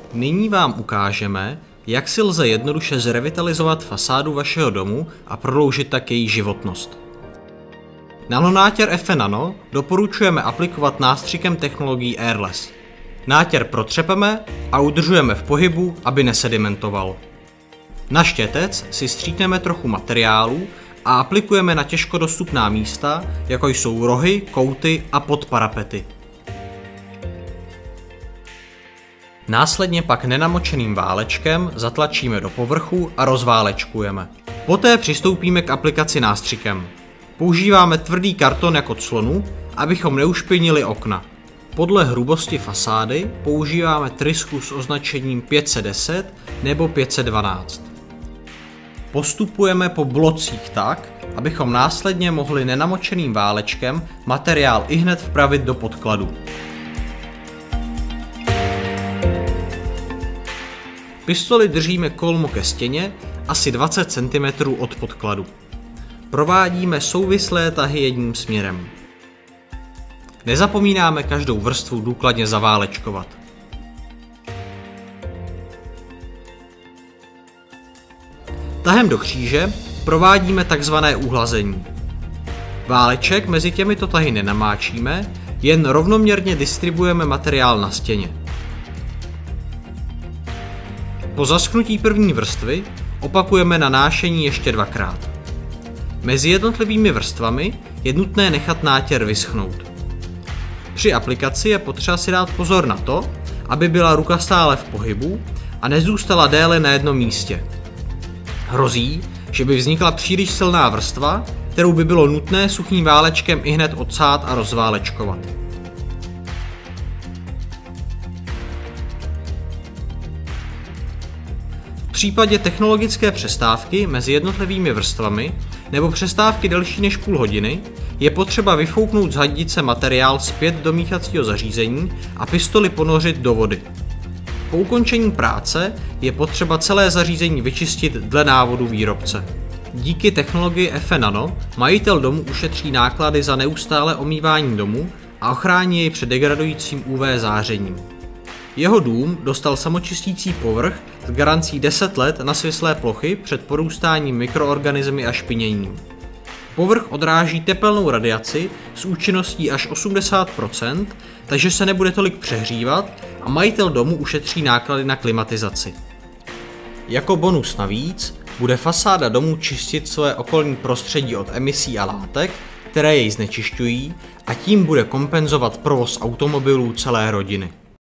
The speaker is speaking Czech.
Nyní vám ukážeme, jak si lze jednoduše zrevitalizovat fasádu vašeho domu a prodloužit tak její životnost. Nanonátěr Efe Nano doporučujeme aplikovat nástřikem technologií Airless. Nátěr protřepeme a udržujeme v pohybu, aby nesedimentoval. Na štětec si stříkneme trochu materiálu a aplikujeme na těžko dostupná místa, jako jsou rohy, kouty a podparapety. Následně pak nenamočeným válečkem zatlačíme do povrchu a rozválečkujeme. Poté přistoupíme k aplikaci nástřikem. Používáme tvrdý karton jako clonu, abychom neušpinili okna. Podle hrubosti fasády používáme trysku s označením 510 nebo 512. Postupujeme po blocích tak, abychom následně mohli nenamočeným válečkem materiál ihned vpravit do podkladu. Pistoli držíme kolmo ke stěně asi 20 cm od podkladu. Provádíme souvislé tahy jedním směrem. Nezapomínáme každou vrstvu důkladně zaválečkovat. Tahem do kříže provádíme takzvané uhlazení. Váleček mezi těmito tahy nenamáčíme, jen rovnoměrně distribuujeme materiál na stěně. Po zaschnutí první vrstvy opakujeme nanášení ještě dvakrát. Mezi jednotlivými vrstvami je nutné nechat nátěr vyschnout. Při aplikaci je potřeba si dát pozor na to, aby byla ruka stále v pohybu a nezůstala déle na jednom místě. Hrozí, že by vznikla příliš silná vrstva, kterou by bylo nutné suchým válečkem ihned odsát a rozválečkovat. V případě technologické přestávky mezi jednotlivými vrstvami nebo přestávky delší než půl hodiny je potřeba vyfouknout z hadice materiál zpět do míchacího zařízení a pistoli ponořit do vody. Po ukončení práce je potřeba celé zařízení vyčistit dle návodu výrobce. Díky technologii Efe Nano majitel domu ušetří náklady za neustálé omývání domu a ochrání jej před degradujícím UV zářením. Jeho dům dostal samočistící povrch s garancí 10 let na svislé plochy před porůstáním mikroorganismy a špiněním. Povrch odráží tepelnou radiaci s účinností až 80%, takže se nebude tolik přehřívat a majitel domu ušetří náklady na klimatizaci. Jako bonus navíc bude fasáda domu čistit své okolní prostředí od emisí a látek, které jej znečišťují, a tím bude kompenzovat provoz automobilů celé rodiny.